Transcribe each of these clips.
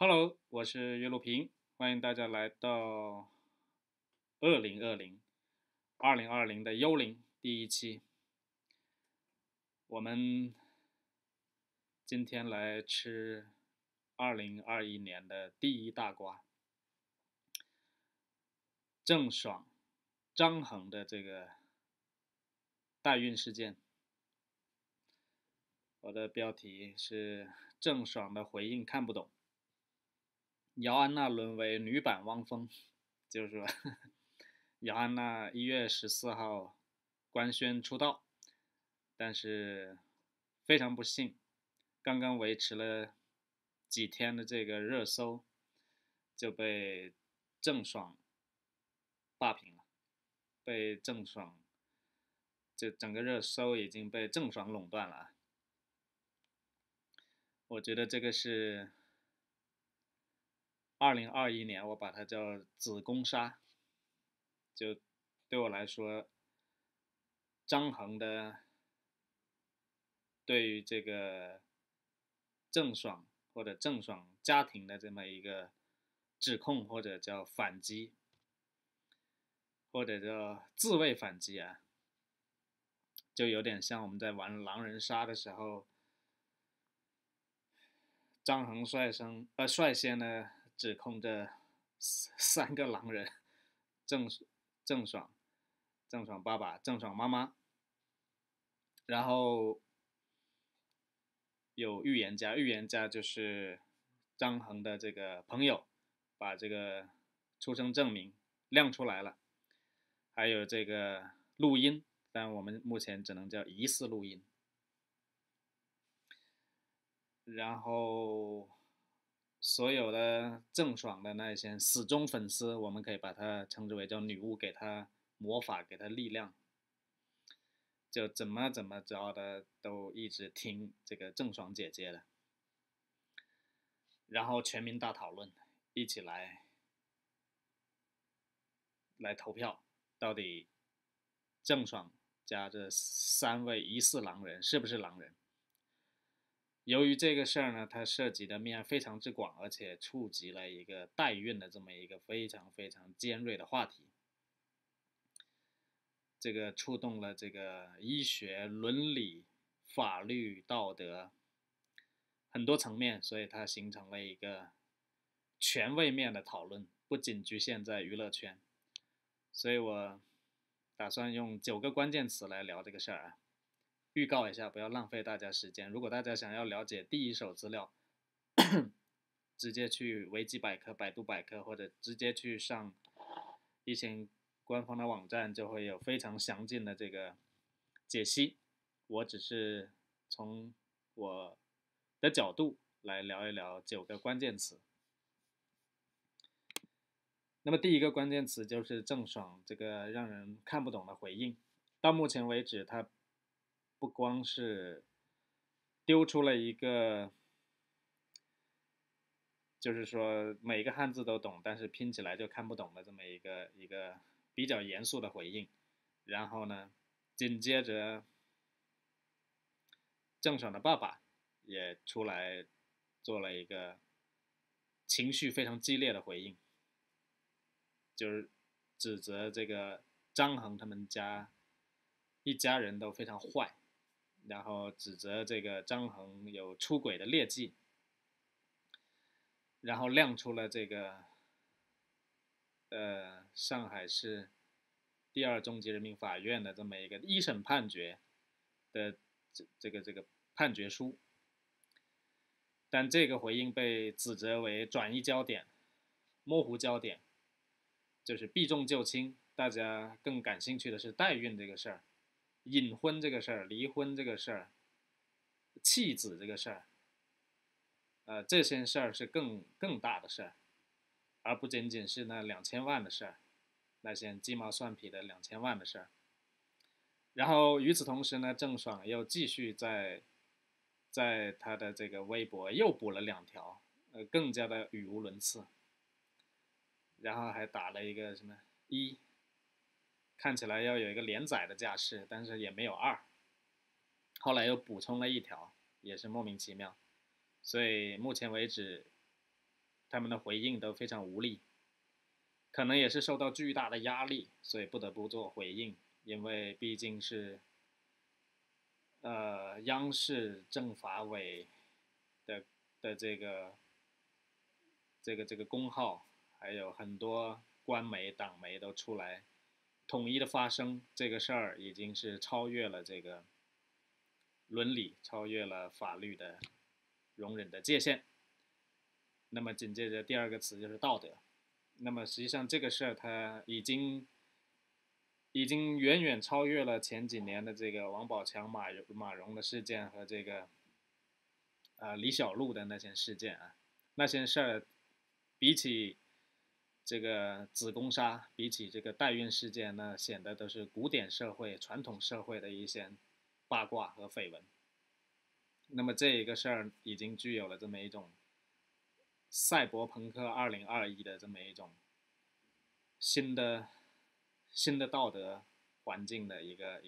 Hello，我是岳路平，欢迎大家来到2020的幽灵第一期。我们今天来吃2021年的第一大瓜，郑爽、张恒的这个代孕事件。我的标题是郑爽的回应看不懂，姚安娜沦为女版汪峰，就是说姚安娜1月14号官宣出道，但是非常不幸，刚刚维持了几天的这个热搜就被郑爽霸屏了，被郑爽，这整个热搜已经被郑爽垄断了啊。我觉得这个是2021年，我把它叫子宫杀。就对我来说，张恒的对于这个郑爽或者郑爽家庭的这么一个指控，或者叫反击，或者叫自卫反击啊，就有点像我们在玩狼人杀的时候，张恒率先呢指控这三个狼人，郑郑爽、郑爽爸爸、郑爽妈妈，然后有预言家，预言家就是张恒的这个朋友，把这个出生证明亮出来了，还有这个录音，但我们目前只能叫疑似录音。然后所有的郑爽的那些死忠粉丝，我们可以把它称之为叫女巫，给她魔法，给她力量，就怎么着的都一直听这个郑爽姐姐的，然后全民大讨论，一起来投票，到底郑爽家这三位疑似狼人是不是狼人？由于这个事儿呢，它涉及的面非常之广，而且触及了一个代孕的这么一个非常非常尖锐的话题，这个触动了这个医学、伦理、法律、道德很多层面，所以它形成了一个全位面的讨论，不仅局限在娱乐圈。所以我打算用9个关键词来聊这个事儿啊。预告一下，不要浪费大家时间。如果大家想要了解第一手资料，直接去维基百科、百度百科，或者直接去上一些官方的网站，就会有非常详尽的这个解析。我只是从我的角度来聊一聊9个关键词。那么第一个关键词就是郑爽这个让人看不懂的回应。到目前为止，他不光是丢出了一个，就是说每个汉字都懂，但是拼起来就看不懂的这么一个比较严肃的回应。然后呢，紧接着郑爽的爸爸也出来做了一个情绪非常激烈的回应，就是指责这个张恒他们家一家人都非常坏，然后指责这个张恒有出轨的劣迹，然后亮出了这个上海市第2中级人民法院的这么一个一审判决的这个判决书，但这个回应被指责为转移焦点、模糊焦点，就是避重就轻，大家更感兴趣的是代孕这个事儿、隐婚这个事儿、离婚这个事儿、弃子这个事儿，这些事儿是更大的事儿，而不仅仅是那2000万的事儿，那些鸡毛蒜皮的2000万的事儿。然后与此同时呢，郑爽又继续在他的这个微博又补了2条，更加的语无伦次，然后还打了一个什么1，看起来要有一个连载的架势，但是也没有2，后来又补充了1条，也是莫名其妙。所以目前为止， 他们的回应都非常无力，可能也是受到巨大的压力，所以不得不做回应，因为毕竟是央视政法委的这个公号，还有很多官媒党媒都出来统一的发声，这个事儿已经是超越了这个伦理，超越了法律的容忍的界限。那么紧接着第二个词就是道德。那么实际上这个事儿它已经远远超越了前几年的这个王宝强、马蓉的事件和这个李小璐的那些事件啊，那些事儿比起这个子宫杀，比起这个代孕事件，那显得都是古典社会、传统社会的一些八卦和绯闻。那么这一个事儿已经具有了这么一种赛博朋克2021的这么一种新的道德环境的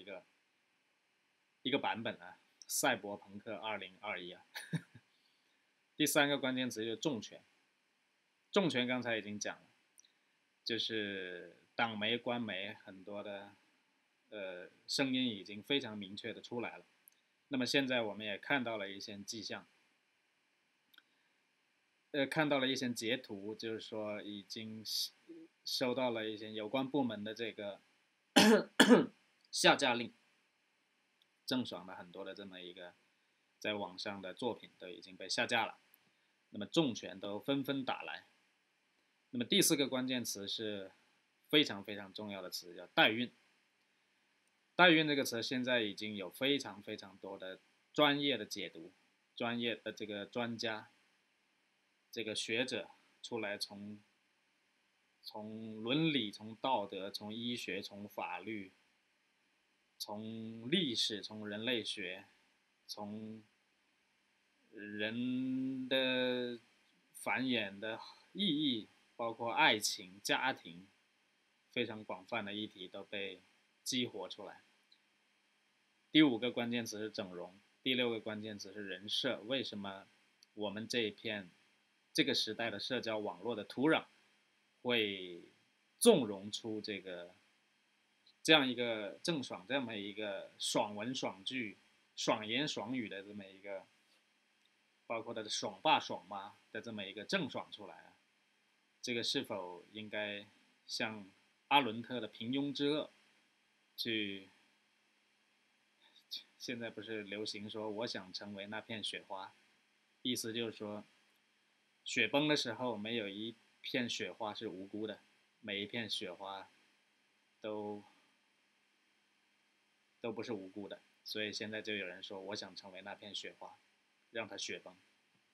一个版本啊，赛博朋克2021啊。第三个关键词就是重拳，重拳刚才已经讲了，就是党媒官媒很多的声音已经非常明确的出来了。那么现在我们也看到了一些迹象，看到了一些截图，就是说已经收到了一些有关部门的这个下架令，郑爽的很多的这么一个在网上的作品都已经被下架了，那么重拳都纷纷打来。那么第四个关键词是非常非常重要的词，叫代孕。代孕这个词现在已经有非常非常多的专业的解读，专业的这个专家、这个学者出来从伦理、从道德、从医学、从法律、从历史、从人类学、从人的繁衍的意义，包括爱情、家庭，非常广泛的议题都被激活出来。第五个关键词是整容，第六个关键词是人设。为什么我们这一片这个时代的社交网络的土壤会纵容出这样一个郑爽这么一个爽文爽剧、爽言爽语的这么一个，包括他的爽爸爽妈的这么一个郑爽出来啊？这个是否应该像阿伦特的平庸之恶去？现在不是流行说我想成为那片雪花，意思就是说雪崩的时候没有一片雪花是无辜的，每一片雪花都不是无辜的，所以现在就有人说我想成为那片雪花，让它雪崩。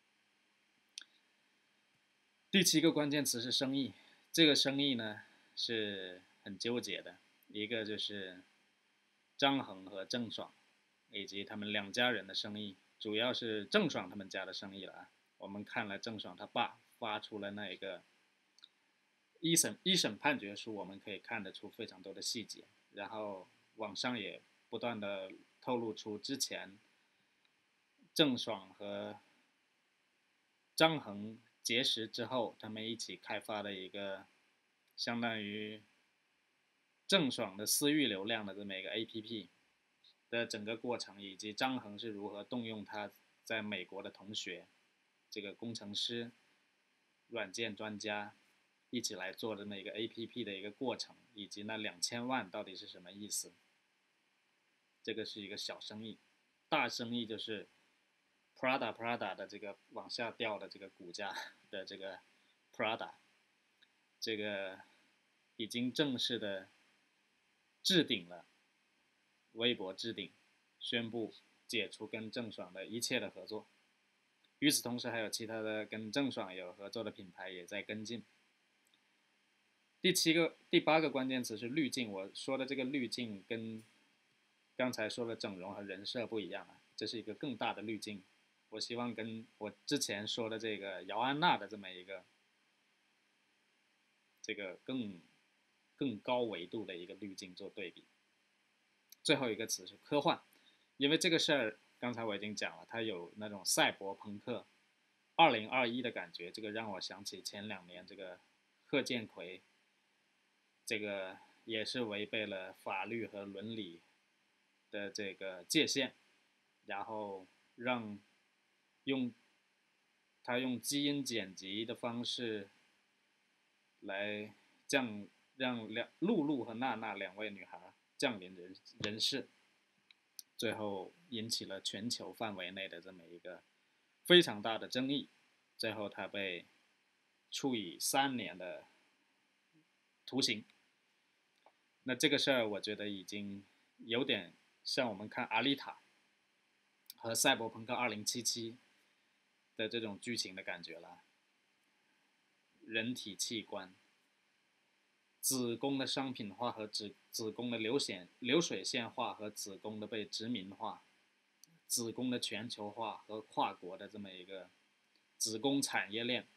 第七个关键词是生意，这个生意呢是很纠结的，一个就是张恒和郑爽以及他们两家人的生意，主要是郑爽他们家的生意了啊。我们看了郑爽他爸发出了那一个一审判决书，我们可以看得出非常多的细节，然后网上也不断的透露出之前郑爽和张恒结识之后，他们一起开发的一个相当于郑爽的私域流量的这么一个 APP 的整个过程，以及张恒是如何动用他在美国的同学，这个工程师、软件专家一起来做的那个 APP 的一个过程，以及那2000万到底是什么意思？这个是一个小生意，大生意就是 Prada 的这个往下掉的这个股价的这个 Prada， 这个已经正式的置顶了，微博置顶，宣布解除跟郑爽的一切的合作。与此同时，还有其他的跟郑爽有合作的品牌也在跟进。第八个关键词是滤镜。我说的这个滤镜跟刚才说的整容和人设不一样啊，这是一个更大的滤镜。我希望跟我之前说的这个姚安娜的这么一个这个更高维度的一个滤镜做对比。最后一个词是科幻，因为这个事儿刚才我已经讲了，它有那种赛博朋克 2021的感觉，这个让我想起前2年这个贺建奎，这个也是违背了法律和伦理的这个界限，然后让用他用基因剪辑的方式来让露露和娜娜2位女孩降临人世，最后引起了全球范围内的这么一个非常大的争议，最后他被处以3年的徒刑。那这个事儿，我觉得已经有点像我们看《阿丽塔》和《赛博朋克2077》的这种剧情的感觉了。人体器官、子宫的商品化和子宫的流水线化和子宫的被殖民化，子宫的全球化和跨国的这么一个子宫产业链。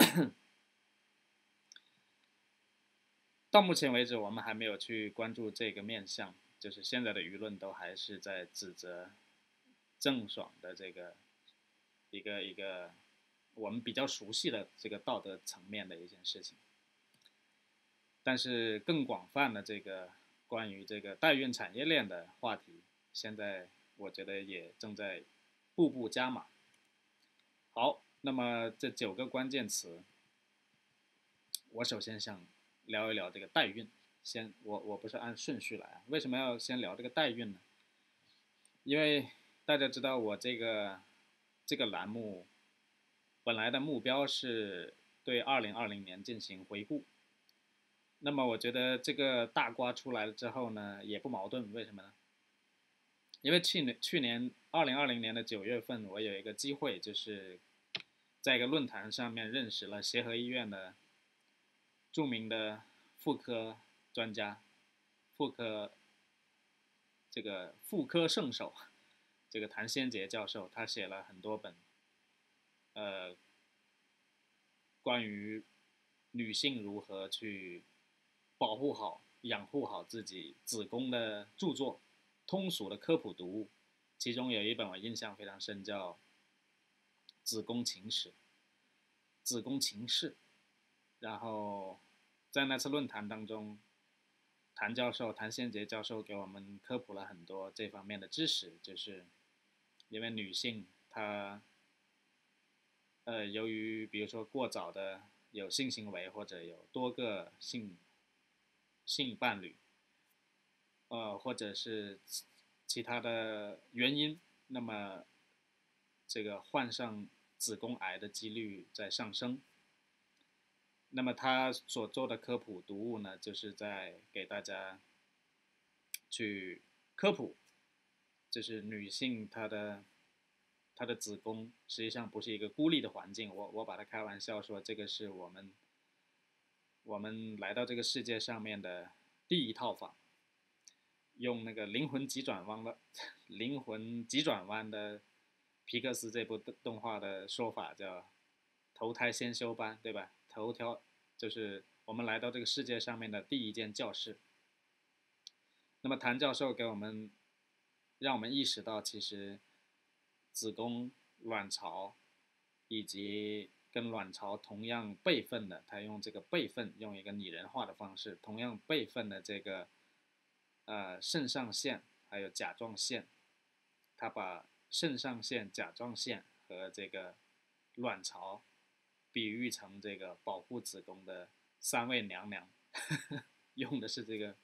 到目前为止，我们还没有去关注这个面向，就是现在的舆论都还是在指责郑爽的这个一个我们比较熟悉的这个道德层面的一件事情。但是更广泛的这个关于这个代孕产业链的话题，现在我觉得也正在步步加码。好，那么这9个关键词，我首先想聊一聊这个代孕。我不是按顺序来啊，为什么要先聊这个代孕呢？因为大家知道我这个栏目本来的目标是对2020年进行回顾。那么我觉得这个大瓜出来了之后呢，也不矛盾，为什么呢？因为去年2020年的9月份，我有一个机会，就是在一个论坛上面认识了协和医院的著名的妇科专家，妇科圣手，这个谭先杰教授，他写了很多本，关于女性如何去保护好、养护好自己子宫的著作，通俗的科普读物。其中有一本我印象非常深，叫《子宫情史》。子宫情事。然后在那次论坛当中，谭先杰教授给我们科普了很多这方面的知识，就是因为女性她由于比如说过早的有性行为或者有多个性伴侣，或者是其他的原因，那么这个患上子宫癌的几率在上升。那么他所做的科普读物呢，就是在给大家去科普，就是女性她的子宫实际上不是一个孤立的环境。我把它开玩笑说，这个是我们来到这个世界上面的第一套房。用那个灵魂急转弯的皮克斯这部动画的说法叫投胎先修班，对吧？就是我们来到这个世界上面的第一间教室。那么谭教授让我们意识到，其实子宫、卵巢以及跟卵巢同样备份的，他用这个备份，用一个拟人化的方式，同样备份的这个肾上腺还有甲状腺，他把肾上腺、甲状腺和这个卵巢比喻成这个保护子宫的3位娘娘，用的是这个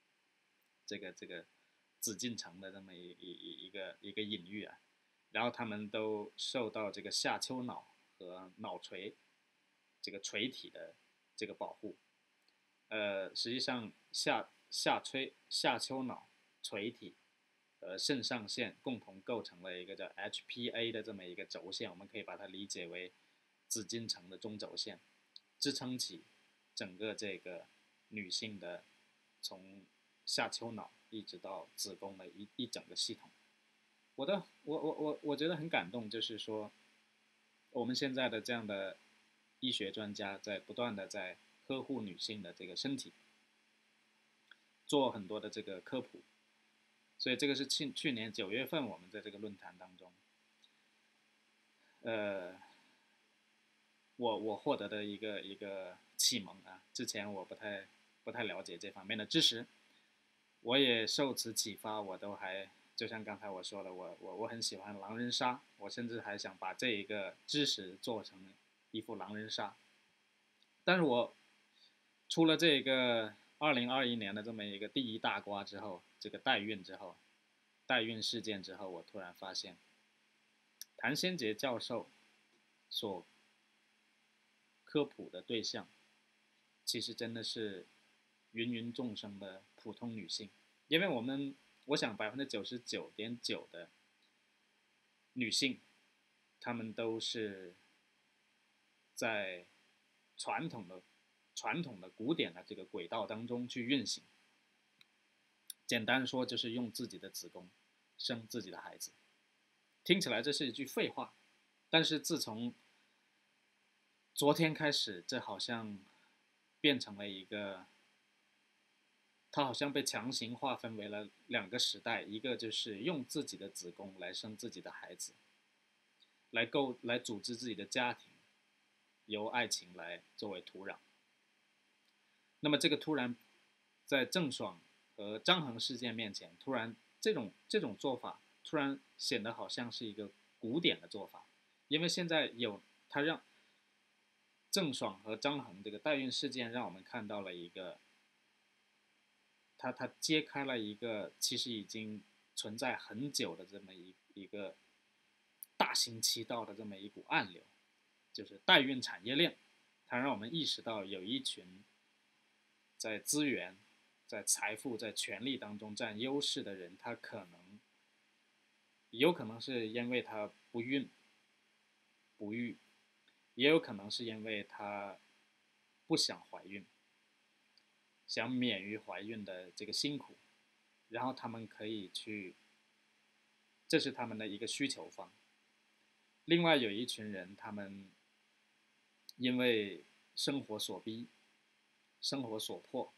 紫禁城的这么一个隐喻啊。然后他们都受到这个下丘脑和脑垂这个垂体的这个保护。实际上下丘脑垂体和肾上腺共同构成了一个叫 HPA 的这么一个轴线，我们可以把它理解为紫禁城的中轴线，支撑起整个这个女性的从下丘脑一直到子宫的一整个系统。我觉得很感动，就是说我们现在的这样的医学专家在不断的在呵护女性的这个身体，做很多的这个科普。所以这个是去年9月份我们在这个论坛当中， 我获得的一个启蒙啊。之前我不太了解这方面的知识，我也受此启发，我都还就像刚才我说的，我很喜欢狼人杀，我甚至还想把这一个知识做成一副狼人杀。但是我出了这个2021年的这么一个第一大瓜之后，这个代孕事件之后，我突然发现，谭先杰教授所科普的对象，其实真的是芸芸众生的普通女性，因为我想99.9%的女性，她们都是在传统的古典的这个轨道当中去运行。简单说就是用自己的子宫生自己的孩子。听起来这是一句废话，但是自从昨天开始，这好像变成了一个，它好像被强行划分为了两个时代，一个就是用自己的子宫来生自己的孩子，来组织自己的家庭，由爱情来作为土壤。那么这个突然在郑爽和张恒事件面前，突然这种做法突然显得好像是一个古典的做法，因为现在有他让郑爽和张恒这个代孕事件，让我们看到了一个，他揭开了一个其实已经存在很久的这么一个大行其道的这么一股暗流，就是代孕产业链。它让我们意识到有一群在资源、在财富、在权力当中占优势的人，他有可能是因为他不孕不育，也有可能是因为他不想怀孕，想免于怀孕的这个辛苦，然后他们可以去，这是他们的一个需求方。另外有一群人，他们因为生活所逼、生活所迫，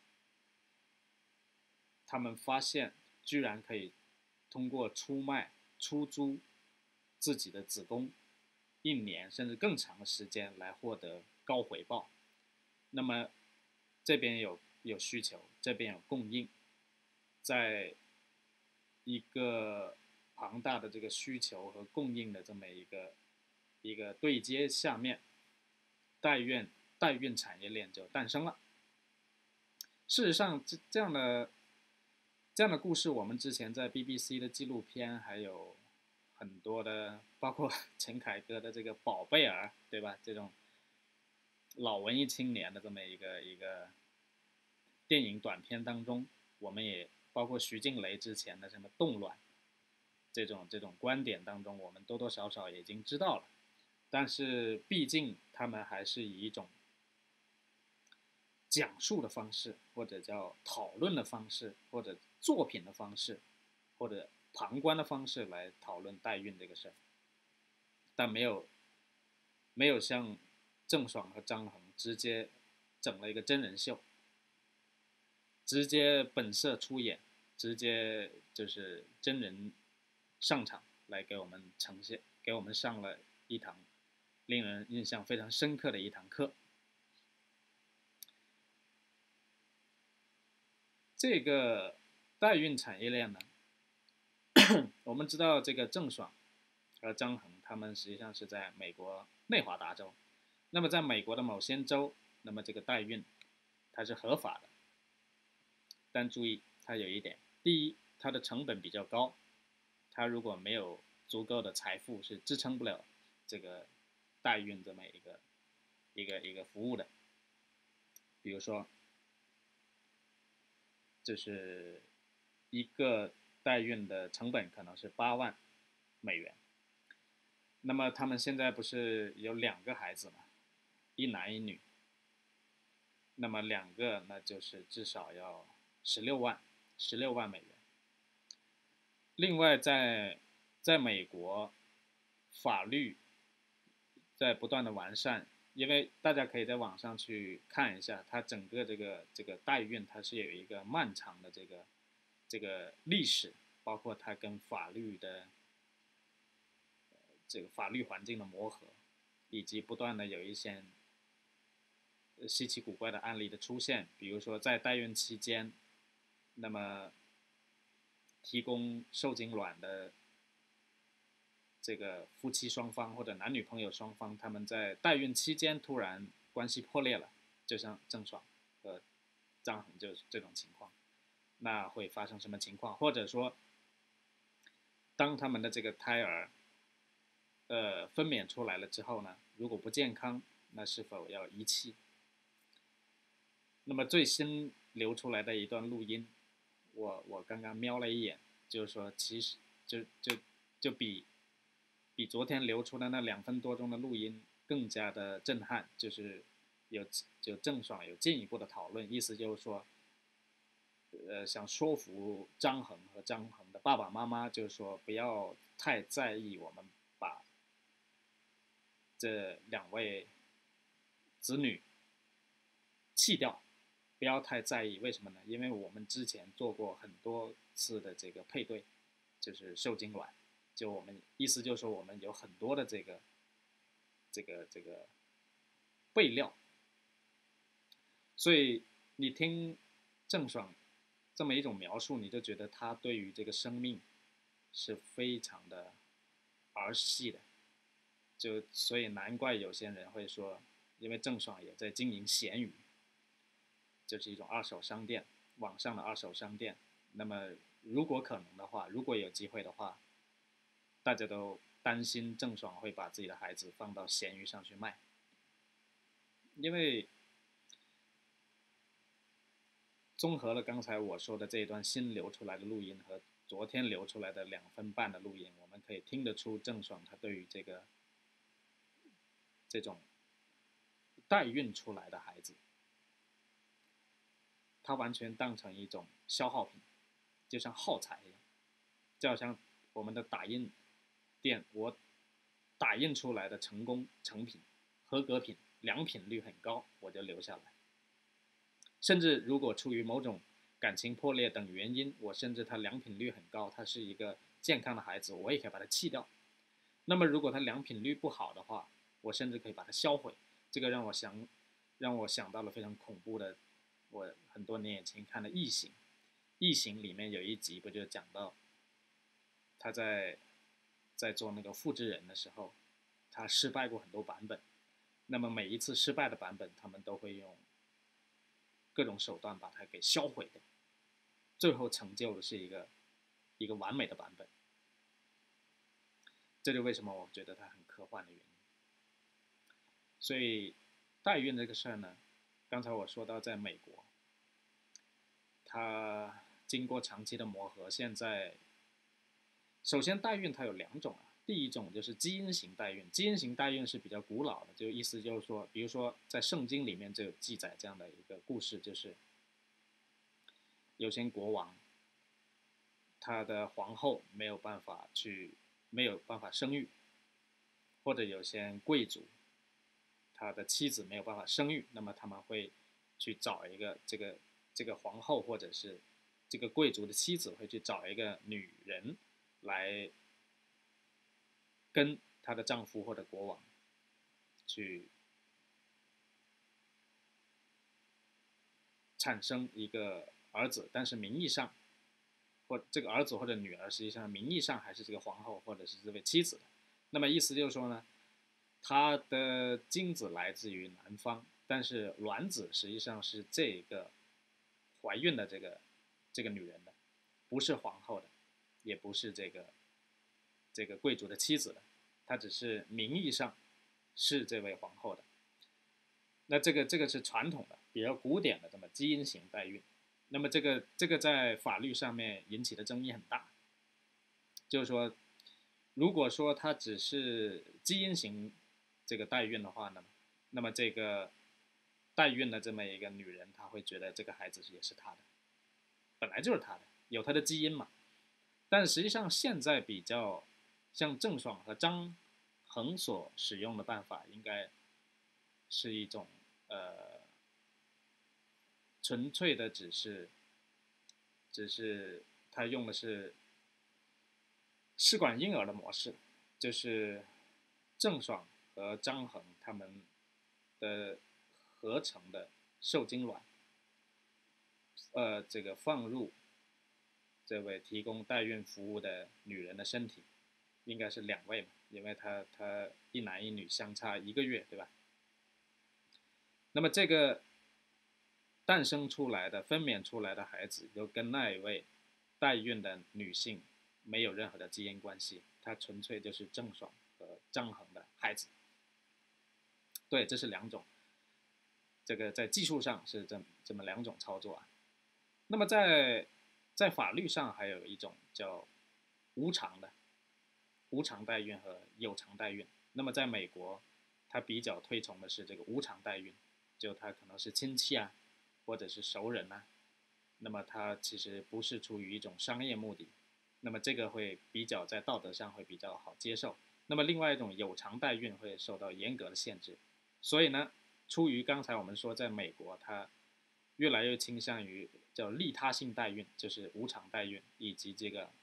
他们发现居然可以通过出租自己的子宫1年甚至更长的时间来获得高回报。那么这边有需求，这边有供应，在一个庞大的这个需求和供应的这么一个对接下面，代孕产业链就诞生了。事实上，这样的故事，我们之前在 BBC 的纪录片，还有很多的，包括陈凯歌的这个《宝贝儿》，对吧？这种老文艺青年的这么一个电影短片当中，我们也包括徐静蕾之前的什么冻卵这种观点当中，我们多多少少也已经知道了。但是毕竟他们还是以一种讲述的方式，或者叫讨论的方式，或者作品的方式，或者旁观的方式来讨论代孕这个事儿，但没有像郑爽和张恒直接整了一个真人秀，直接本色出演，直接就是真人上场来给我们呈现，给我们上了一堂令人印象非常深刻的一堂课。这个代孕产业链呢，我们知道这个郑爽和张恒他们实际上是在美国内华达州，那么在美国的某些州，那么这个代孕它是合法的，但注意它有一点，第一，它的成本比较高，它如果没有足够的财富是支撑不了这个代孕这么一个服务的。比如说，就是一个代孕的成本可能是$80,000，那么他们现在不是有2个孩子吗？一男一女，那么2个那就是至少要16万美元。另外在美国，法律在不断的完善，因为大家可以在网上去看一下，它整个这个代孕它是有一个漫长的这个历史，包括它跟法律的这个法律环境的磨合。 以及不断的有一些稀奇古怪的案例的出现，比如说在代孕期间，那么提供受精卵的这个夫妻双方或者男女朋友双方，他们在代孕期间突然关系破裂了，就像郑爽和张恒就是这种情况，那会发生什么情况？或者说，当他们的这个胎儿分娩出来了之后呢，如果不健康，那是否要遗弃？那么最新流出来的一段录音，我刚刚瞄了一眼，就是说其实就比昨天流出的那2分多钟的录音更加的震撼，就是就郑爽有进一步的讨论，意思就是说，想说服张恒和张恒的爸爸妈妈，就是说不要太在意我们把这2位子女弃掉，不要太在意。为什么呢？因为我们之前做过很多次的这个配对，就是受精卵，就我们意思就是说我们有很多的这个备料，所以你听郑爽这么一种描述，你就觉得他对于这个生命是非常的儿戏的，就所以难怪有些人会说，因为郑爽也在经营闲鱼，就是一种二手商店，网上的二手商店。那么如果可能的话，如果有机会的话，大家都担心郑爽会把自己的孩子放到闲鱼上去卖，因为综合了刚才我说的这一段新流出来的录音和昨天流出来的2分半的录音，我们可以听得出郑爽她对于这种代孕出来的孩子，她完全当成一种消耗品，就像耗材一样，就好像我们的打印店，我打印出来的成功成品、合格品、良品率很高，我就留下来。甚至如果出于某种感情破裂等原因，我甚至他良品率很高，他是一个健康的孩子，我也可以把它弃掉。那么如果他良品率不好的话，我甚至可以把它销毁。这个让我想到了非常恐怖的，我很多年以前看的《异形》。《异形》里面有一集不就讲到他在做那个复制人的时候，他失败过很多版本。那么每一次失败的版本，他们都会用各种手段把它给销毁掉，最后成就的是一个完美的版本。这就为什么我觉得它很科幻的原因。所以代孕这个事儿呢，刚才我说到在美国，它经过长期的磨合，现在首先代孕它有2种啊。第一种就是基因型代孕，基因型代孕是比较古老的，就意思就是说，比如说在圣经里面就有记载这样的一个故事，就是有些国王他的皇后没有办法生育，或者有些贵族他的妻子没有办法生育，那么他们会去找一个这个皇后或者是这个贵族的妻子会去找一个女人来跟她的丈夫或者国王去产生一个儿子，但是名义上或这个儿子或者女儿实际上名义上还是这个皇后或者是这位妻子的。那么意思就是说呢，她的精子来自于男方，但是卵子实际上是这个怀孕的这个女人的，不是皇后的，也不是这个贵族的妻子的，她只是名义上是这位皇后的。那这个是传统的比较古典的这么基因型代孕。那么这个在法律上面引起的争议很大，就是说，如果说它只是基因型这个代孕的话呢，那么这个代孕的这么一个女人，她会觉得这个孩子也是她的，本来就是她的，有她的基因嘛。但实际上现在比较像郑爽和张恒所使用的办法，应该是一种纯粹的只是他用的是试管婴儿的模式，就是郑爽和和张衡他们的合成的受精卵，这个放入这位提供代孕服务的女人的身体，应该是2位嘛，因为他一男一女相差1个月，对吧？那么这个诞生出来的、分娩出来的孩子，就跟那一位代孕的女性没有任何的基因关系，它纯粹就是郑爽和张衡的孩子。对，这是2种，这个在技术上是这么2种操作啊。那么在法律上还有一种叫无偿代孕和有偿代孕。那么在美国，它比较推崇的是这个无偿代孕，就它可能是亲戚啊，或者是熟人啊，那么它其实不是出于一种商业目的，那么这个会比较在道德上会比较好接受。那么另外一种有偿代孕会受到严格的限制，所以呢，出于刚才我们说在美国它越来越倾向于叫利他性代孕，就是无偿代孕，以及这个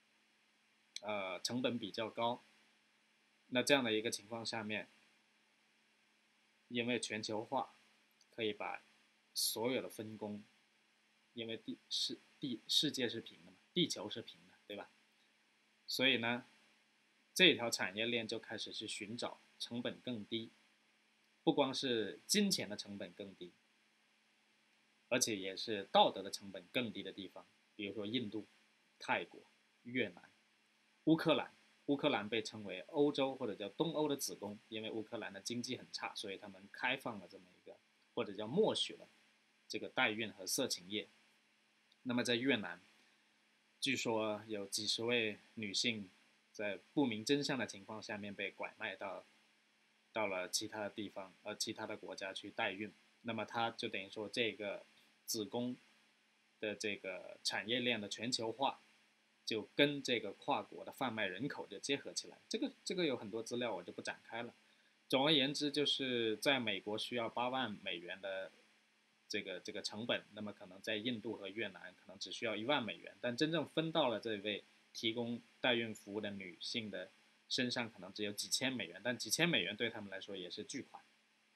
成本比较高。那这样的一个情况下面，因为全球化可以把所有的分工，因为世界是平的嘛，地球是平的，对吧？所以呢，这条产业链就开始去寻找成本更低，不光是金钱的成本更低，而且也是道德的成本更低的地方，比如说印度、泰国、越南、乌克兰。乌克兰被称为欧洲或者叫东欧的子宫，因为乌克兰的经济很差，所以他们开放了这么一个，或者叫默许了这个代孕和色情业。那么在越南，据说有几十位女性在不明真相的情况下面被拐卖到了其他的地方，其他的国家去代孕。那么它就等于说这个子宫的这个产业链的全球化，就跟这个跨国的贩卖人口就结合起来。这个有很多资料我就不展开了。总而言之，就是在美国需要8万美元的这个成本，那么可能在印度和越南可能只需要1万美元，但真正分到了这位提供代孕服务的女性的身上，可能只有几千美元，但几千美元对他们来说也是巨款。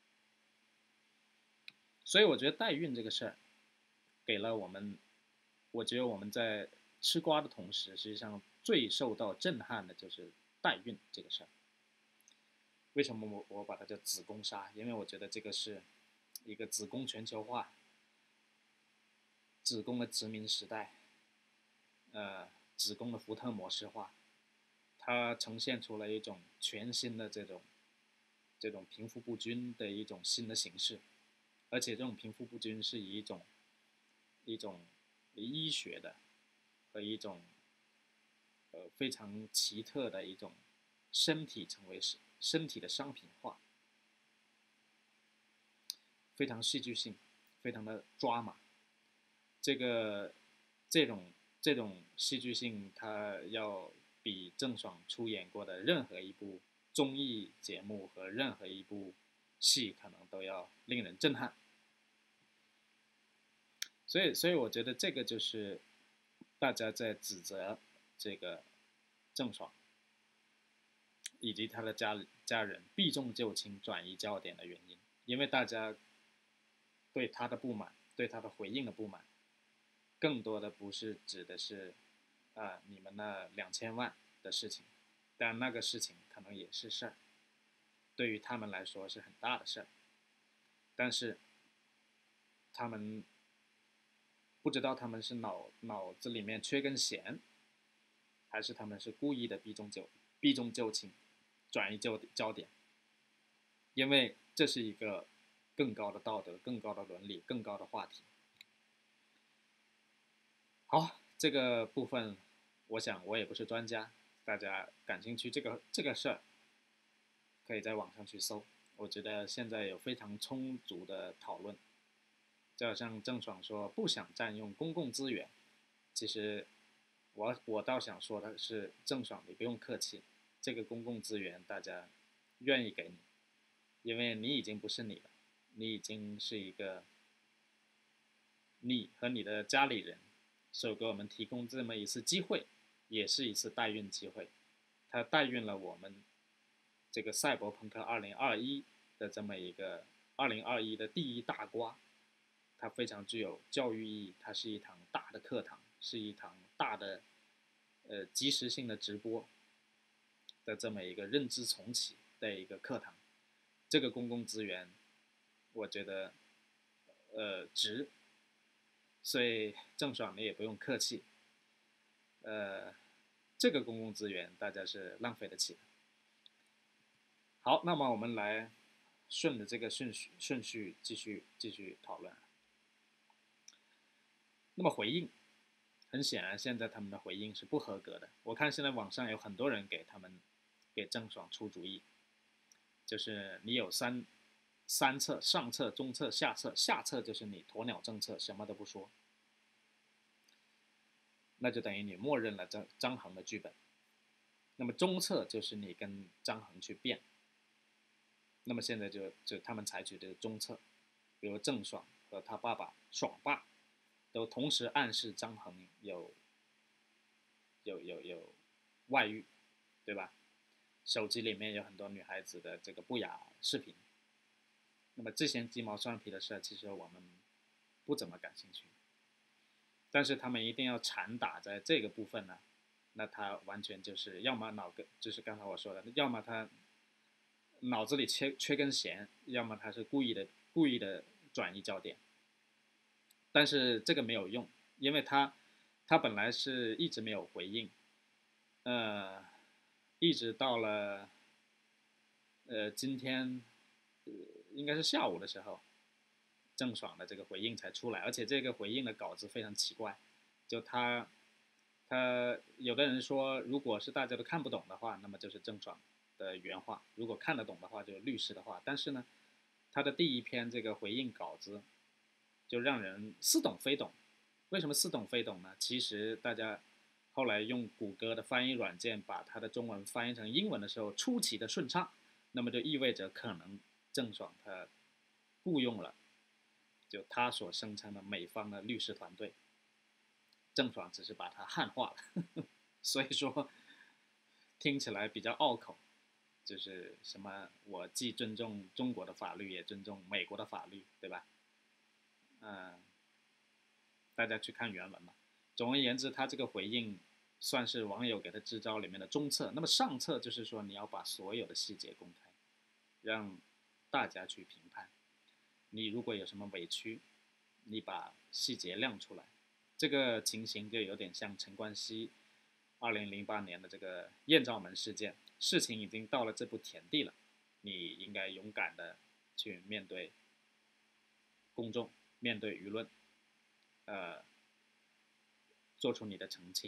所以我觉得代孕这个事儿，给了我们，我觉得我们在吃瓜的同时，实际上最受到震撼的就是代孕这个事儿。为什么我把它叫子宫杀？因为我觉得这个是一个子宫全球化、子宫的殖民时代，子宫的福特模式化，它呈现出了一种全新的这种贫富不均的一种新的形式，而且这种贫富不均是以一种医学的和一种非常奇特的一种身体成为身体的商品化，非常戏剧性，非常的抓马。这个这种戏剧性，它要比郑爽出演过的任何一部综艺节目和任何一部戏，可能都要令人震撼。所以我觉得这个就是大家在指责这个郑爽以及他的家人避重就轻、转移焦点的原因，因为大家对他的不满，对他的回应的不满，更多的不是指的是你们那2000万的事情，但那个事情可能也是事儿，对于他们来说是很大的事儿，但是他们不知道他们是脑子里面缺根弦，还是他们是故意的避重就轻，转移焦点，因为这是一个更高的道德、更高的伦理、更高的话题。好，这个部分，我想我也不是专家，大家感兴趣这个事儿，可以在网上去搜。我觉得现在有非常充足的讨论，就好像郑爽说不想占用公共资源，其实我倒想说的是，郑爽你不用客气，这个公共资源大家愿意给你，因为你已经不是你了，你已经是一个你和你的家里人所给我们提供这么一次机会，也是一次代孕机会，它代孕了我们这个赛博朋克2021的这么一个2021的第一大瓜，它非常具有教育意义，它是一堂大的课堂，是一堂大的即时性的直播的这么一个认知重启的一个课堂。这个公共资源，我觉得值，所以郑爽你也不用客气，这个公共资源大家是浪费得起的。好，那么我们来顺着这个顺序继续讨论。那么回应，很显然现在他们的回应是不合格的。我看现在网上有很多人给郑爽出主意，就是你有三策：上策、中策、下策。下策就是你鸵鸟政策，什么都不说，那就等于你默认了张衡的剧本。那么中策就是你跟张衡去辩。那么现在就他们采取的中策，比如郑爽和他爸爸爽爸都同时暗示张衡有外遇，对吧？手机里面有很多女孩子的这个不雅视频。那么这些鸡毛蒜皮的事，其实我们不怎么感兴趣，但是他们一定要缠打在这个部分呢，那他完全就是要么就是刚才我说的，要么他脑子里缺根弦，要么他是故意的转移焦点。但是这个没有用，因为他本来是一直没有回应，一直到了今天应该是下午的时候，郑爽的这个回应才出来，而且这个回应的稿子非常奇怪，就他有的人说，如果是大家都看不懂的话，那么就是郑爽的原话；如果看得懂的话，就是律师的话。但是呢，他的第一篇这个回应稿子就让人似懂非懂。为什么似懂非懂呢？其实大家后来用谷歌的翻译软件把它的中文翻译成英文的时候，出奇的顺畅，那么就意味着可能郑爽他雇佣了就他所声称的美方的律师团队，郑爽只是把它汉化了，所以说听起来比较拗口，就是什么我既尊重中国的法律，也尊重美国的法律，对吧？大家去看原文嘛。总而言之，他这个回应算是网友给他支招里面的中策。那么上策就是说你要把所有的细节公开，让大家去评判。你如果有什么委屈，你把细节亮出来。这个情形就有点像陈冠希2008年的这个艳照门事件，事情已经到了这步田地了，你应该勇敢的去面对公众，面对舆论，做出你的澄清，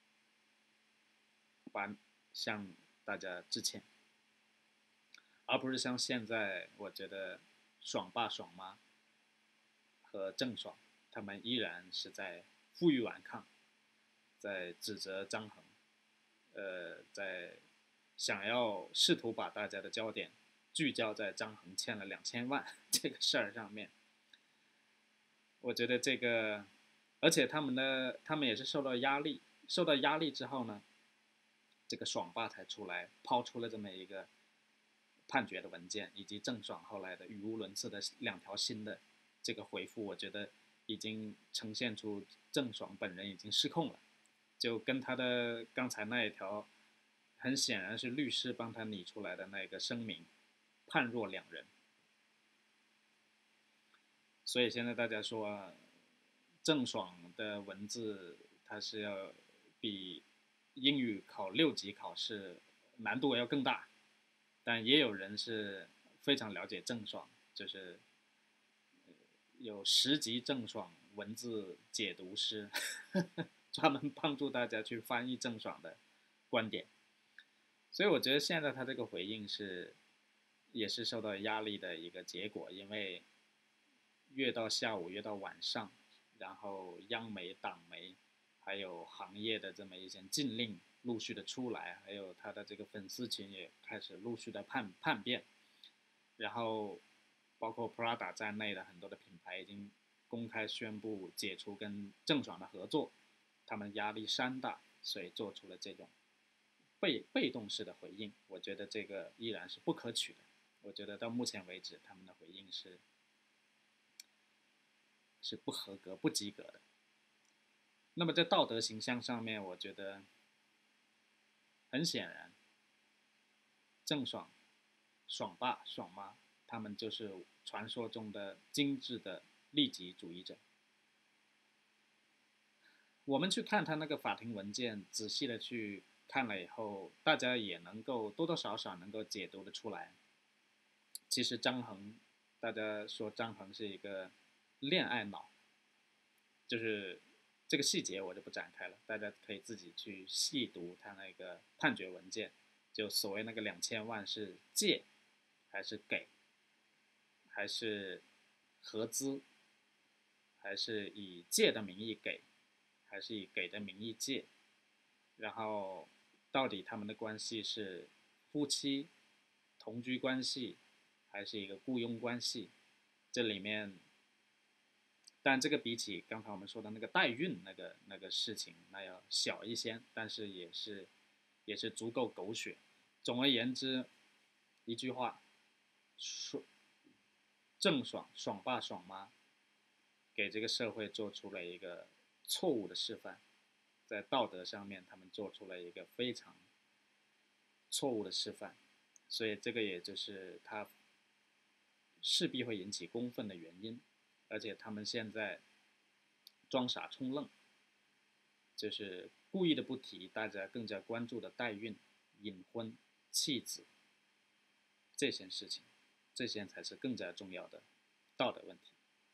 向大家致歉，而不是像现在，我觉得爽爸爽妈和郑爽他们依然是在负隅顽抗，在指责张衡，在想要试图把大家的焦点聚焦在张衡欠了2000万这个事儿上面。我觉得这个，而且他们也是受到压力之后呢，这个爽爸才出来抛出了这么一个判决的文件，以及郑爽后来的语无伦次的2条新的这个回复，我觉得已经呈现出郑爽本人已经失控了，就跟他的刚才那一条很显然是律师帮他拟出来的那个声明判若两人。所以现在大家说郑爽的文字它是要比英语考6级考试难度要更大，但也有人是非常了解郑爽，就是有10级郑爽文字解读师专门帮助大家去翻译郑爽的观点。所以我觉得现在他这个回应也是受到压力的一个结果，因为越到下午越到晚上，然后央媒党媒还有行业的这么一些禁令陆续的出来，还有他的这个粉丝群也开始陆续的叛变，然后包括 Prada 在内的很多的品牌已经公开宣布解除跟郑爽的合作，他们压力山大，所以做出了这种被动式的回应，我觉得这个依然是不可取的。我觉得到目前为止，他们的回应是不合格、不及格的。那么在道德形象上面，我觉得很显然，郑爽、爽爸、爽妈，他们就是传说中的精致的利己主义者。我们去看他那个法庭文件，仔细的去看了以后，大家也能够多多少少能够解读的出来。其实张恒，大家说张恒是一个恋爱脑，就是这个细节我就不展开了，大家可以自己去细读他那个判决文件，就所谓那个2000万是借还是给，还是合资，还是以借的名义给，还是以给的名义借，然后到底他们的关系是夫妻同居关系，还是一个雇佣关系？这里面，但这个比起刚才我们说的那个代孕那个事情，那要小一些，但是也是足够狗血。总而言之，一句话，说郑爽爽爸爽妈给这个社会做出了一个错误的示范，在道德上面他们做出了一个非常错误的示范，所以这个也就是他势必会引起公愤的原因。而且他们现在装傻充愣，就是故意的不提大家更加关注的代孕、隐婚、弃子这些事情，这些才是更加重要的道德问题。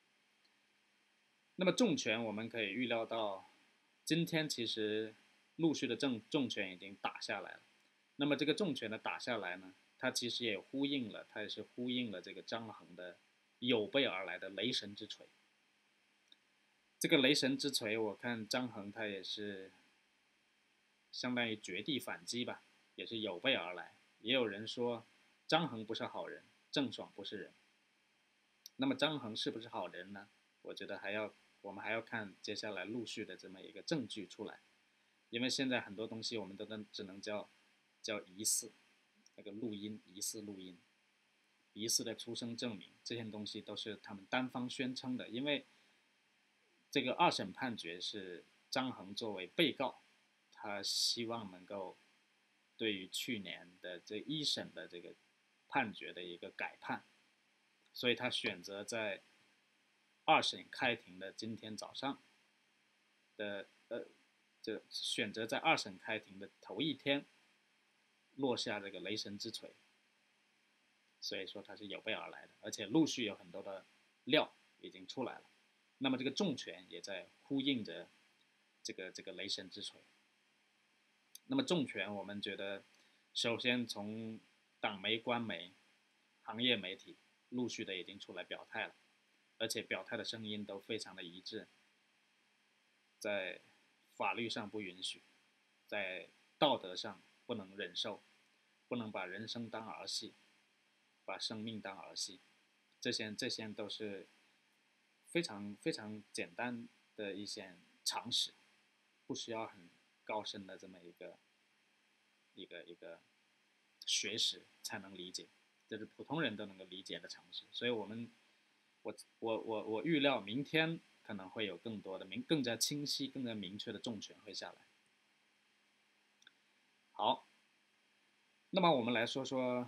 那么重拳我们可以预料到，今天其实陆续的重拳已经打下来了。那么这个重拳的打下来呢，它其实也呼应了，它也是呼应了这个张衡的有备而来的雷神之锤。这个雷神之锤，我看张衡他也是相当于绝地反击吧，也是有备而来。也有人说张衡不是好人，郑爽不是人。那么张衡是不是好人呢？我觉得我们还要看接下来陆续的这么一个证据出来，因为现在很多东西我们都只能叫疑似，那个录音疑似录音，疑似的出生证明，这些东西都是他们单方宣称的。因为这个二审判决是张衡作为被告，他希望能够对于去年的这一审的这个判决的一个改判，所以他选择在二审开庭的今天早上的就选择在二审开庭的头一天落下这个雷神之锤，所以说他是有备而来的，而且陆续有很多的料已经出来了。那么这个重拳也在呼应着这个雷神之锤。那么重拳，我们觉得首先从党媒、官媒、行业媒体陆续的已经出来表态了，而且表态的声音都非常的一致，在法律上不允许，在道德上不能忍受，不能把人生当儿戏，把生命当儿戏，这些都是非常非常简单的一些常识，不需要很高深的这么一个学识才能理解，这是普通人都能够理解的常识。所以我预料明天可能会有更多的更加清晰、更加明确的重拳会下来。好，那么我们来说说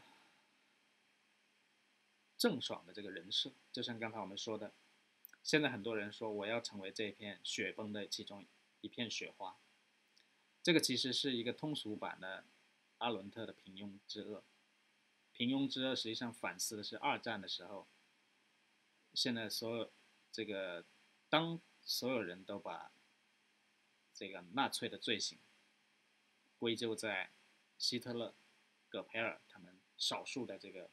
郑爽的这个人设，就像刚才我们说的，现在很多人说我要成为这片雪崩的其中一片雪花，这个其实是一个通俗版的阿伦特的平庸之恶。平庸之恶实际上反思的是二战的时候，现在这个当所有人都把这个纳粹的罪行归咎在希特勒、戈培尔他们少数的这个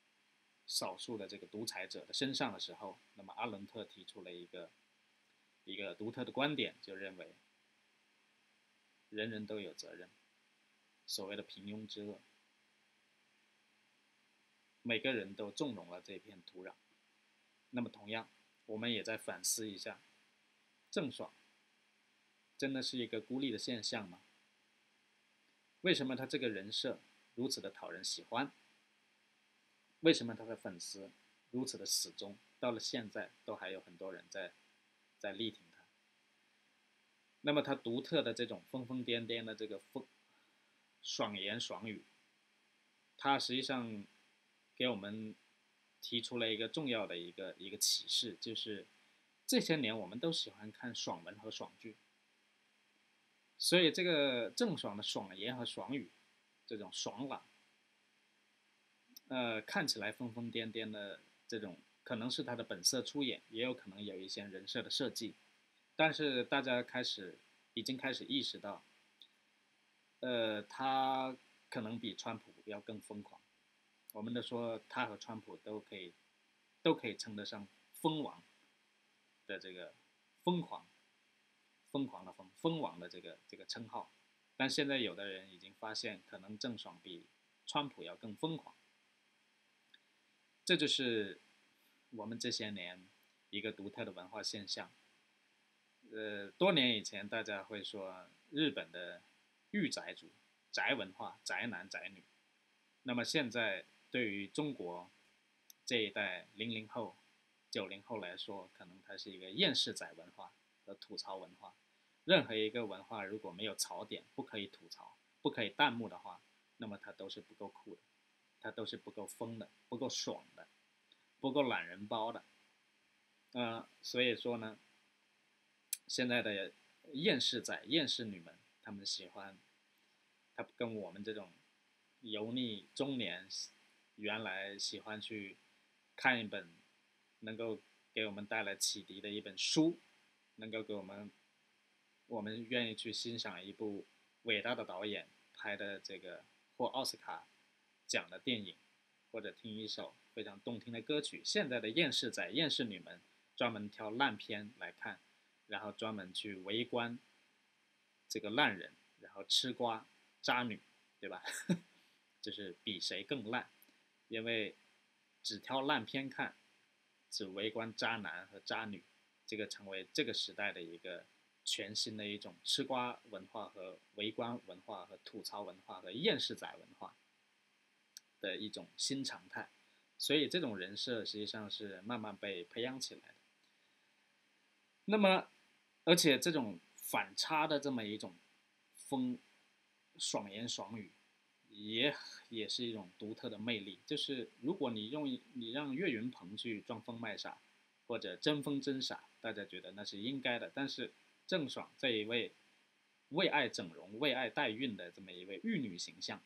独裁者的身上的时候，那么阿伦特提出了一个独特的观点，就认为人人都有责任，所谓的平庸之恶，每个人都纵容了这片土壤。那么同样，我们也在反思一下，郑爽真的是一个孤立的现象吗？ 为什么他这个人设如此的讨人喜欢？为什么他的粉丝如此的死忠？到了现在都还有很多人在力挺他。那么他独特的这种疯疯癫癫的这个爽言爽语，他实际上给我们提出了一个重要的一个启示，就是这些年我们都喜欢看爽文和爽剧，所以这个郑爽的爽言和爽语，这种爽朗，看起来疯疯癫癫的这种，可能是他的本色出演，也有可能有一些人设的设计，但是大家已经开始意识到，他可能比川普要更疯狂。我们都说他和川普都可以称得上疯王的这个疯狂，疯狂的疯王的这个称号。但现在有的人已经发现，可能郑爽比川普要更疯狂。这就是我们这些年一个独特的文化现象。多年以前大家会说日本的御宅族、宅文化、宅男宅女，那么现在对于中国这一代00后、90后来说，可能它是一个厌世仔文化和吐槽文化。任何一个文化如果没有槽点，不可以吐槽，不可以弹幕的话，那么它都是不够酷的，它都是不够疯的，不够爽的，不够懒人包的。所以说呢，现在的厌世仔、厌世女们，她们喜欢，她跟我们这种油腻中年，原来喜欢去看一本能够给我们带来启迪的一本书，能够给我们愿意去欣赏一部伟大的导演拍的这个获奥斯卡奖的电影，或者听一首非常动听的歌曲。现在的厌世仔、厌世女们专门挑烂片来看，然后专门去围观这个烂人，然后吃瓜渣女，对吧？就是比谁更烂，因为只挑烂片看，只围观渣男和渣女，这个成为这个时代的一个全新的一种吃瓜文化和围观文化和吐槽文化和厌世仔文化的一种新常态。所以这种人设实际上是慢慢被培养起来的。那么，而且这种反差的这么一种爽言爽语，也是一种独特的魅力。就是如果你让岳云鹏去装疯卖傻，或者真疯真傻，大家觉得那是应该的。但是郑爽这一位为爱整容、为爱代孕的这么一位玉女形象，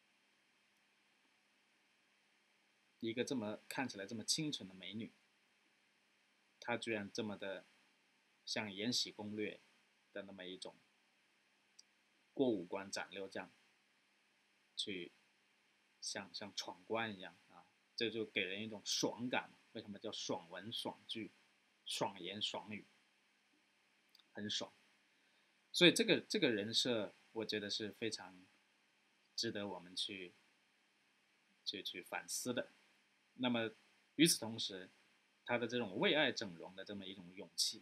一个这么看起来这么清纯的美女，她居然这么的像《延禧攻略》的那么一种过五关斩六将，去像闯关一样啊，这就给人一种爽感。为什么叫爽文爽剧、爽言爽语，很爽？所以这个人设，我觉得是非常值得我们去反思的。那么与此同时，他的这种为爱整容的这么一种勇气，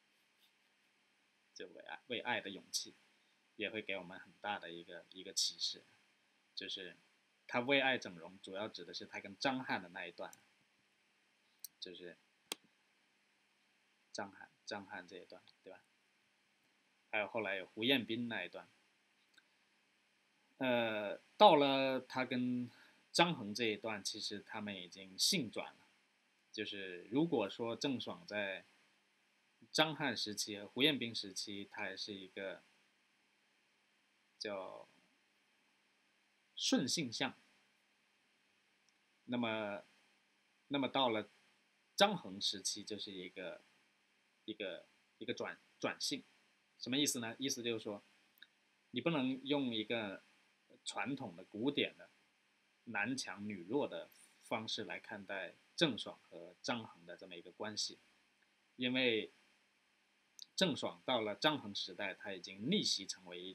就为爱的勇气，也会给我们很大的一个启示，就是他为爱整容，主要指的是他跟张翰的那一段，就是张翰这一段，对吧？还有后来有胡彦斌那一段。到了他跟张恒这一段，其实他们已经性转了。就是如果说郑爽在张翰时期和胡彦斌时期，他还是一个叫顺性相，那么到了张恒时期，就是一个转性。什么意思呢？意思就是说，你不能用一个传统的古典的男强女弱的方式来看待郑爽和张恒的这么一个关系，因为郑爽到了张恒时代，他已经逆袭成为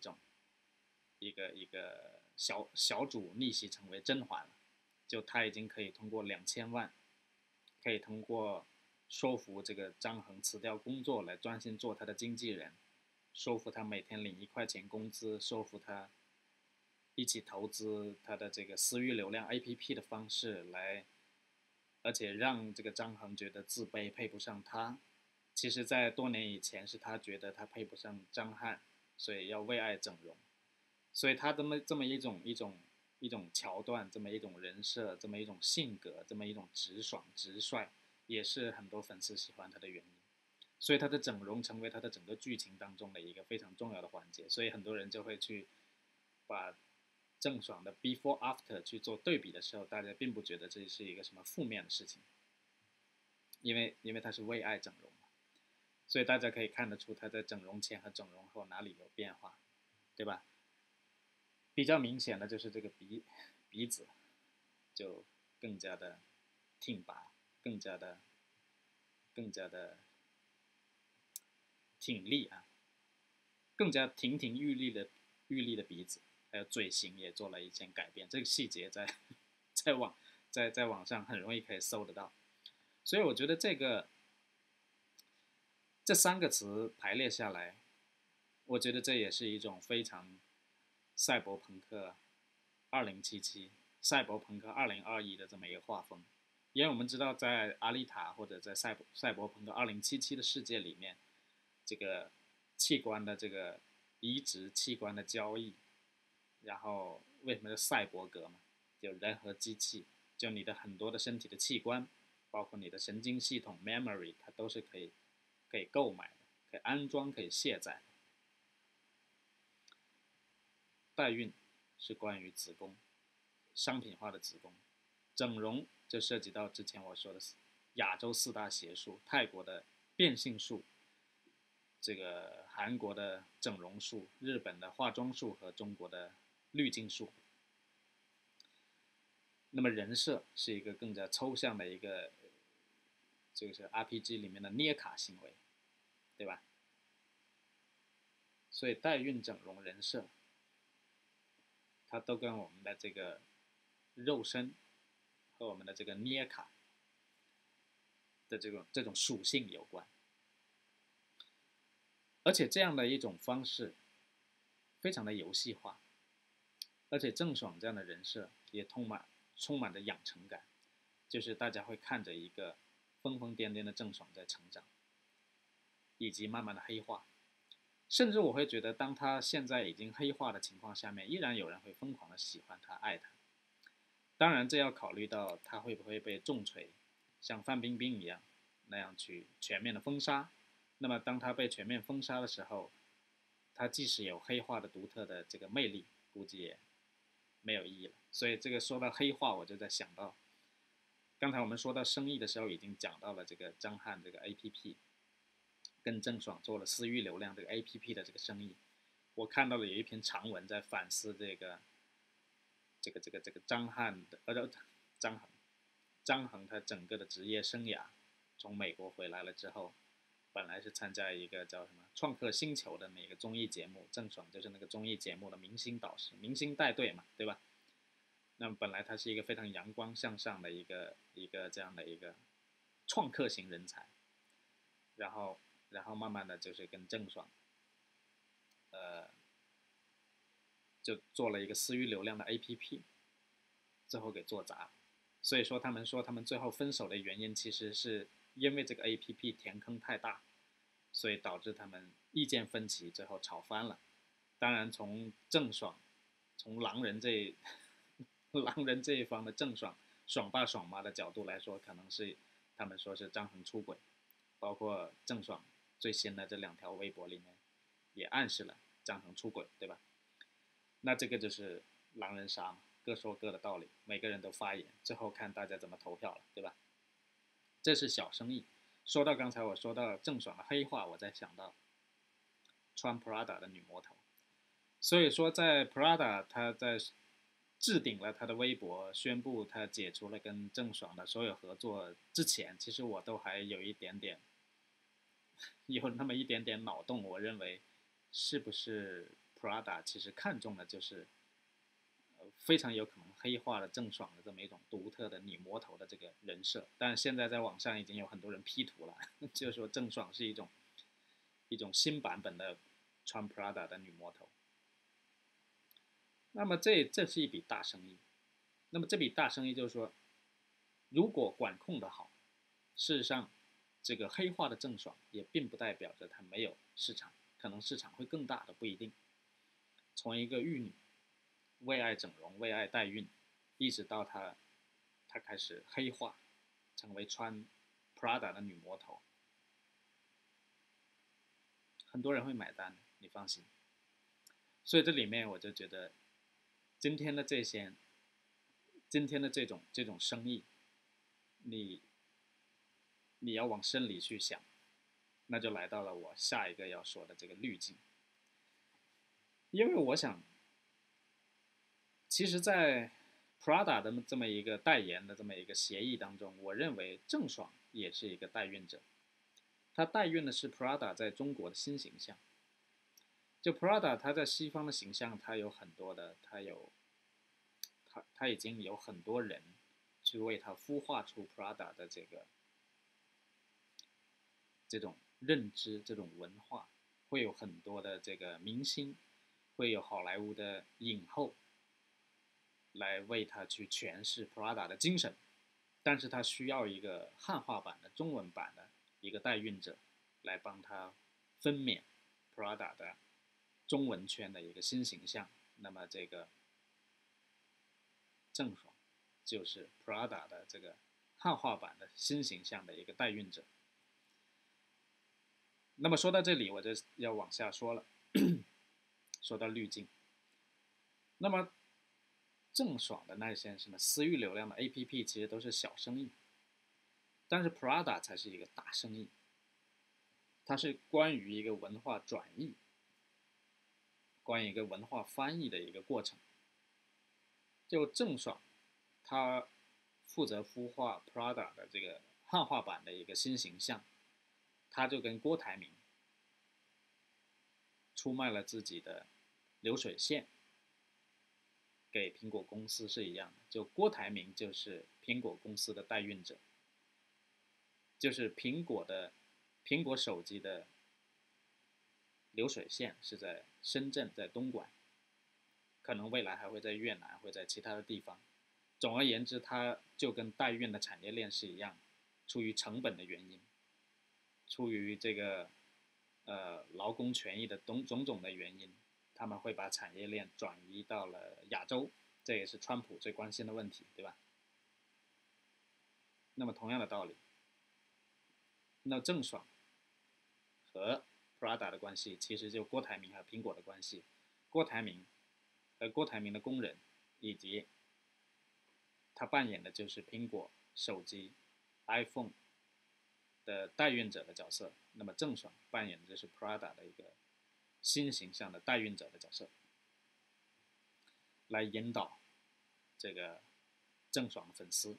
一个小主，逆袭成为甄嬛了。就他已经可以通过2000万，可以通过说服这个张恒辞掉工作来专心做他的经纪人，说服他每天领1块钱工资，说服他一起投资他的这个私域流量 APP 的方式来，而且让这个张恒觉得自卑，配不上他。其实，在多年以前，是他觉得他配不上张翰，所以要为爱整容。所以他这么一种桥段，这么一种人设，这么一种性格，这么一种直爽直率，也是很多粉丝喜欢他的原因。所以他的整容成为他的整个剧情当中的一个非常重要的环节，所以很多人就会去把郑爽的 before after 去做对比的时候，大家并不觉得这是一个什么负面的事情，因为他是为爱整容嘛，所以大家可以看得出他在整容前和整容后哪里有变化，对吧？比较明显的就是这个鼻子就更加的挺拔，更加的挺立啊，更加亭亭玉立的鼻子，还有嘴型也做了一些改变。这个细节在网上很容易可以搜得到。所以我觉得这三个词排列下来，我觉得这也是一种非常赛博朋克2077、赛博朋克2021的这么一个画风。因为我们知道，在阿丽塔或者在赛博朋克2077的世界里面，这个器官的这个移植、器官的交易，然后为什么叫赛博格嘛？就人和机器，就你的很多的身体的器官，包括你的神经系统 memory， 它都是可以购买的，可以安装、可以卸载的。代孕是关于子宫，商品化的子宫。整容就涉及到之前我说的亚洲四大邪术：泰国的变性术，这个韩国的整容术，日本的化妆术和中国的滤镜术。那么人设是一个更加抽象的一个，这个是 RPG 里面的捏卡行为，对吧？所以代孕、整容、人设，它都跟我们的这个肉身和我们的这个捏卡的这种属性有关。而且这样的一种方式非常的游戏化，而且郑爽这样的人设也充满着养成感，就是大家会看着一个疯疯癫癫的郑爽在成长，以及慢慢的黑化。甚至我会觉得，当他现在已经黑化的情况下面，依然有人会疯狂的喜欢他、爱他。当然，这要考虑到他会不会被重锤，像范冰冰一样那样去全面的封杀。那么，当他被全面封杀的时候，他即使有黑化的独特的这个魅力，估计也没有意义了。所以，这个说到黑化，我就在想到，刚才我们说到生意的时候，已经讲到了这个张翰这个 APP。跟郑爽做了私域流量这个 APP 的这个生意，我看到了有一篇长文在反思这个张翰的张恒他整个的职业生涯，从美国回来了之后，本来是参加一个叫什么创客星球的那个综艺节目，郑爽就是那个综艺节目的明星导师、明星带队嘛，对吧？那么本来他是一个非常阳光向上的一个这样的一个创客型人才，然后慢慢的就是跟郑爽，就做了一个私域流量的 APP， 最后给做砸。所以说他们最后分手的原因，其实是因为这个 APP 填坑太大，所以导致他们意见分歧，最后吵翻了。当然，从郑爽，从狼人这一方的郑爽爽爸爽妈的角度来说，可能是他们说是张恒出轨，包括郑爽最新的这2条微博里面也暗示了张恒出轨，对吧？那这个就是狼人杀嘛，各说各的道理，每个人都发言，最后看大家怎么投票了，对吧？这是小生意。说到刚才我说到郑爽的黑化，我在想到穿 Prada 的女魔头。所以说，在 Prada 他在置顶了他的微博，宣布他解除了跟郑爽的所有合作之前，其实我都还有那么一点点脑洞。我认为，是不是 Prada 其实看中的就是非常有可能黑化了郑爽的这么一种独特的女魔头的这个人设。但现在在网上已经有很多人 P 图了，就是说郑爽是一种新版本的穿 Prada 的女魔头。 那么这是一笔大生意。那么这笔大生意就是说，如果管控的好，事实上这个黑化的郑爽也并不代表着它没有市场，可能市场会更大的，不一定。从一个玉女为爱整容、为爱代孕，一直到她开始黑化，成为穿 Prada 的女魔头，很多人会买单，你放心。所以这里面我就觉得，今天的这种生意，你要往深里去想，那就来到了我下一个要说的这个滤镜。因为我想，其实，在 Prada 的这么一个代言的这么一个协议当中，我认为郑爽也是一个代孕者，她代孕的是 Prada 在中国的新形象。就 Prada 它在西方的形象，它有很多的，它已经有很多人去为它孵化出 Prada 的这种认知、这种文化，会有很多的这个明星，会有好莱坞的影后来为他去诠释 Prada 的精神，但是他需要一个汉化版的中文版的一个代孕者来帮他分娩 Prada 的中文圈的一个新形象。那么这个郑爽就是 Prada 的这个汉化版的新形象的一个代孕者。那么说到这里，我就要往下说了，说到滤镜。那么郑爽的那些什么私域流量的 APP 其实都是小生意，但是 Prada 才是一个大生意，它是关于一个文化转译，关于一个文化翻译的一个过程。就郑爽，他负责孵化 Prada 的这个汉化版的一个新形象，他就跟郭台铭出卖了自己的流水线给苹果公司是一样的。就郭台铭就是苹果公司的代孕者，就是苹果手机的流水线是在深圳，在东莞，可能未来还会在越南，会在其他的地方。总而言之，它就跟代孕的产业链是一样，出于成本的原因，出于这个劳工权益的种种的原因，他们会把产业链转移到了亚洲，这也是川普最关心的问题，对吧？那么同样的道理，那郑爽和 Prada 的关系，其实就郭台铭和苹果的关系。郭台铭和郭台铭的工人，以及他扮演的就是苹果手机 iPhone 的代孕者的角色。那么郑爽扮演的就是 Prada 的一个新形象的代孕者的角色，来引导这个郑爽的粉丝。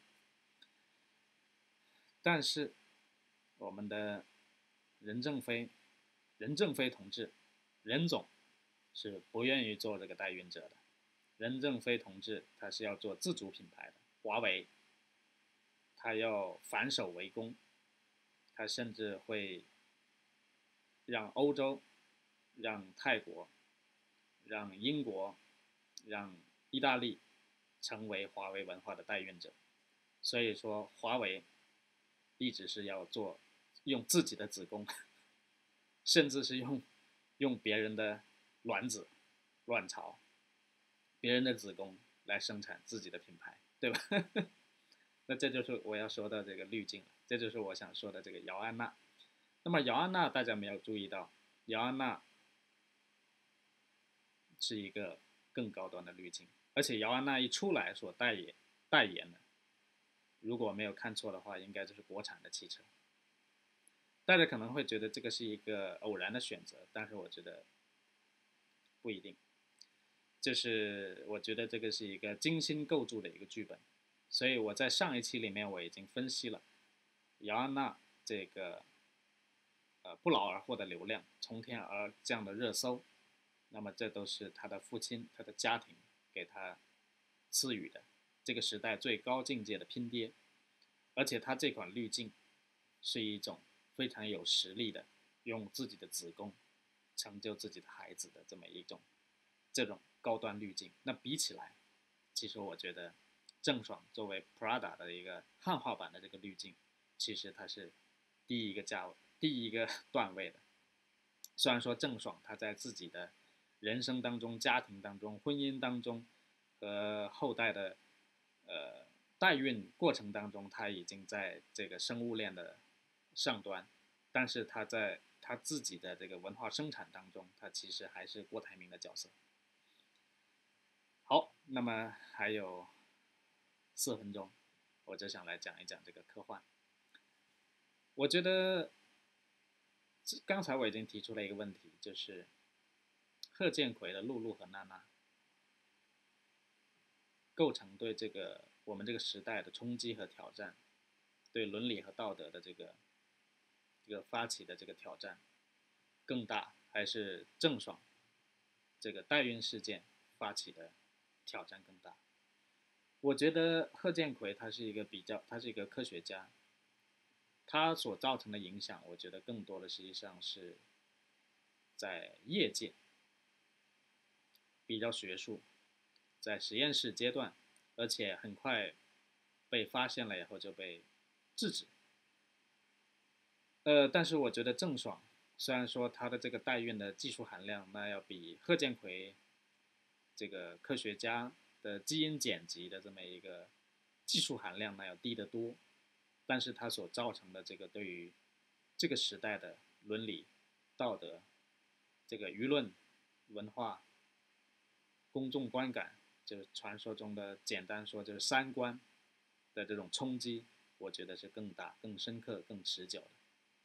但是我们的任正非同志，任总是不愿意做这个代孕者的。任正非同志他是要做自主品牌的，华为，他要反手为攻，他甚至会让欧洲、让泰国、让英国、让意大利成为华为文化的代孕者。所以说，华为一直是要用自己的子宫，甚至是用别人的卵子、卵巢、别人的子宫来生产自己的品牌，对吧？那这就是我要说的这个滤镜了，这就是我想说的这个姚安娜。那么姚安娜大家没有注意到，姚安娜是一个更高端的滤镜，而且姚安娜一出来所代言的，如果没有看错的话，应该就是国产的汽车。大家可能会觉得这个是一个偶然的选择，但是我觉得不一定。就是我觉得这个是一个精心构筑的一个剧本，所以我在上一期里面我已经分析了姚安娜这个不劳而获的流量，从天而降的热搜，那么这都是他的父亲、他的家庭给他赐予的这个时代最高境界的拼爹。而且他这款滤镜是一种非常有实力的，用自己的子宫成就自己的孩子的这么一种高端滤镜。那比起来，其实我觉得郑爽作为 Prada 的一个汉化版的这个滤镜，其实它是第一个段位的。虽然说郑爽她在自己的人生当中、家庭当中、婚姻当中和后代的代孕过程当中，她已经在这个生物链的上端，但是她在她自己的这个文化生产当中，她其实还是郭台铭的角色。好，那么还有4分钟，我就想来讲一讲这个科幻。我觉得刚才我已经提出了一个问题，就是贺建奎的露露和娜娜构成对我们这个时代的冲击和挑战，对伦理和道德的这个发起的这个挑战更大，还是郑爽这个代孕事件发起的挑战更大？我觉得贺建奎他是一个科学家，他所造成的影响，我觉得更多的实际上是在业界比较学术，在实验室阶段，而且很快被发现了以后就被制止。但是我觉得郑爽虽然说他的这个代孕的技术含量那要比贺建奎这个科学家的基因剪辑的这么一个技术含量那要低得多，但是它所造成的这个对于这个时代的伦理、道德、这个舆论、文化、公众观感，就是传说中的简单说就是三观的这种冲击，我觉得是更大、更深刻、更持久的。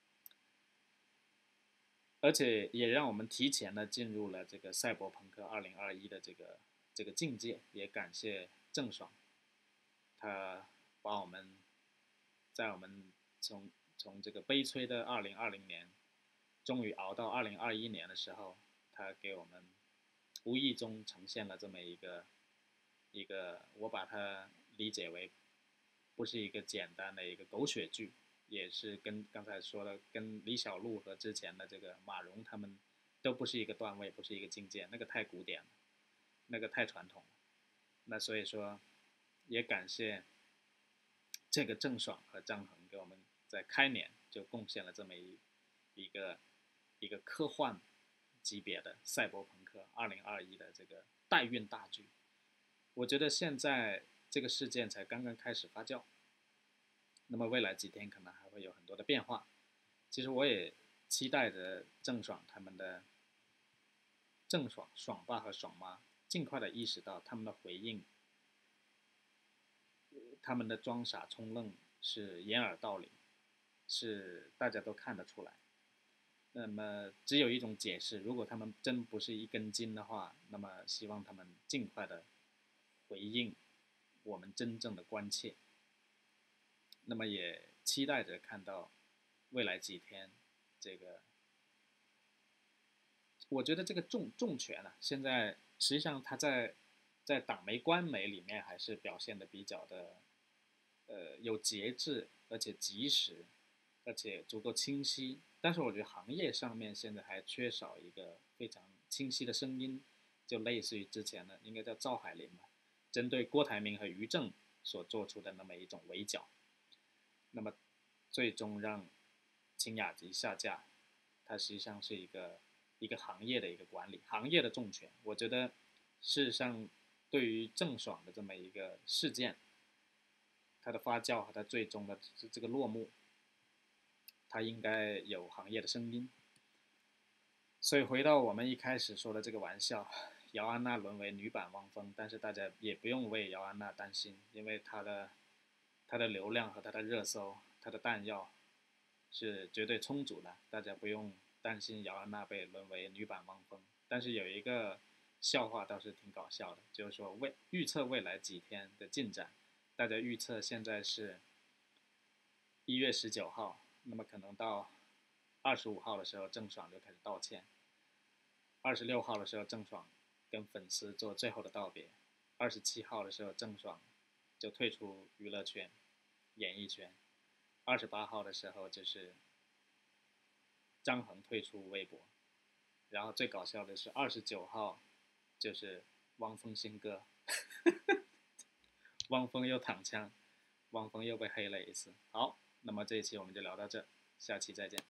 而且也让我们提前的进入了这个赛博朋克2021的这个境界，也感谢郑爽，他把我们在我们从这个悲催的2020年，终于熬到2021年的时候，他给我们无意中呈现了这么一个，我把它理解为不是一个简单的一个狗血剧，也是跟刚才说的，跟李小璐和之前的这个马蓉他们都不是一个段位，不是一个境界，那个太古典了，那个太传统了。那所以说，也感谢这个郑爽和张恒给我们在开年就贡献了这么一个一个科幻级别的赛博朋克2021的这个代孕大剧。我觉得现在这个事件才刚刚开始发酵，那么未来几天可能还会有很多的变化。其实我也期待着郑爽他们的爽爸和爽妈尽快的意识到他们的回应，他们的装傻充愣是掩耳盗铃，是大家都看得出来。那么只有一种解释，如果他们真不是一根筋的话，那么希望他们尽快的回应我们真正的关切。那么也期待着看到未来几天这个，我觉得这个重拳啊，现在实际上他在党媒官媒里面还是表现的比较的有节制，而且及时，而且足够清晰。但是我觉得行业上面现在还缺少一个非常清晰的声音，就类似于之前的应该叫赵海林吧，针对郭台铭和于正所做出的那么一种围剿，那么最终让清雅集下架，它实际上是一个行业的一个管理，行业的重拳。我觉得事实上对于郑爽的这么一个事件，它的发酵和它最终的这个落幕，它应该有行业的声音。所以回到我们一开始说的这个玩笑，姚安娜沦为女版汪峰，但是大家也不用为姚安娜担心，因为她的流量和她的热搜，她的弹药是绝对充足的，大家不用担心姚安娜被沦为女版汪峰。但是有一个笑话倒是挺搞笑的，就是说预测未来几天的进展，大家预测现在是1月19号，那么可能到25号的时候，郑爽就开始道歉。26号的时候，郑爽跟粉丝做最后的道别。27号的时候，郑爽就退出娱乐圈、演艺圈。28号的时候，就是张恒退出微博。然后最搞笑的是29号，就是汪峰新歌，汪峰又躺枪，汪峰又被黑了一次。好，那么这一期我们就聊到这，下期再见。